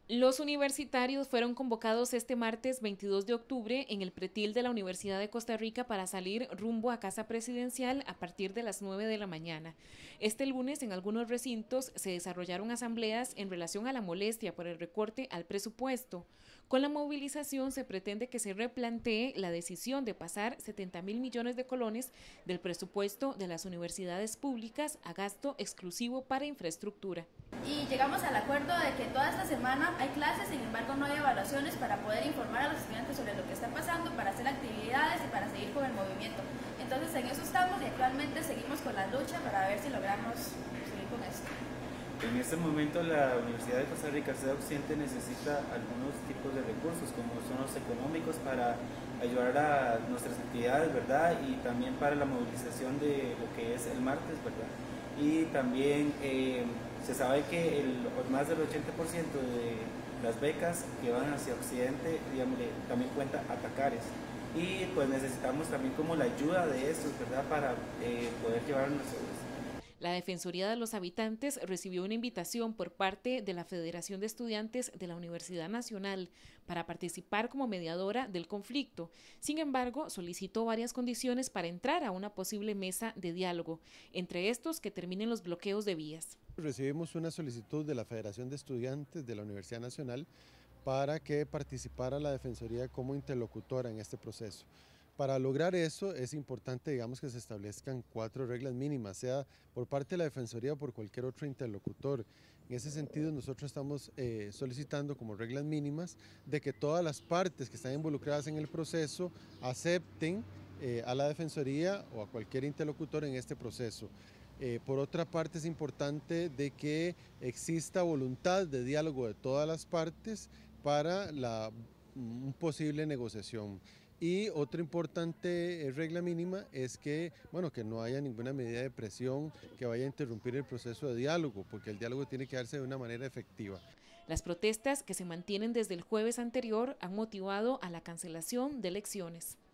Los universitarios fueron convocados este martes 22 de octubre en el pretil de la Universidad de Costa Rica para salir rumbo a Casa Presidencial a partir de las 9 de la mañana. Este lunes en algunos recintos se desarrollaron asambleas en relación a la molestia por el recorte al presupuesto. Con la movilización se pretende que se replantee la decisión de pasar 70.000 millones de colones del presupuesto de las universidades públicas a gasto exclusivo para infraestructura. Y llegamos al acuerdo de que toda esta semana hay clases, sin embargo no hay evaluaciones para poder informar a los estudiantes sobre lo que está pasando, para hacer actividades y para seguir con el movimiento. Entonces en eso estamos y actualmente seguimos con la lucha para ver si logramos seguir con esto. En este momento la Universidad de Costa Rica, sede Occidente, necesita algunos tipos de recursos, como son los económicos, para ayudar a nuestras actividades, ¿verdad? Y también para la movilización de lo que es el martes, ¿verdad? Y también se sabe que más del 80% de las becas que van hacia Occidente, digamos, también cuenta a Tacares. Y pues necesitamos también como la ayuda de estos, ¿verdad? Para poder llevar nuestros. La Defensoría de los Habitantes recibió una invitación por parte de la Federación de Estudiantes de la Universidad Nacional para participar como mediadora del conflicto. Sin embargo, solicitó varias condiciones para entrar a una posible mesa de diálogo, entre estos que terminen los bloqueos de vías. Recibimos una solicitud de la Federación de Estudiantes de la Universidad Nacional para que participara la Defensoría como interlocutora en este proceso. Para lograr eso es importante, digamos, que se establezcan 4 reglas mínimas, sea por parte de la Defensoría o por cualquier otro interlocutor. En ese sentido, nosotros estamos solicitando como reglas mínimas de que todas las partes que están involucradas en el proceso acepten a la Defensoría o a cualquier interlocutor en este proceso. Por otra parte, es importante de que exista voluntad de diálogo de todas las partes para una posible negociación. Y otra importante regla mínima es que, bueno, que no haya ninguna medida de presión que vaya a interrumpir el proceso de diálogo, porque el diálogo tiene que darse de una manera efectiva. Las protestas que se mantienen desde el jueves anterior han motivado a la cancelación de elecciones.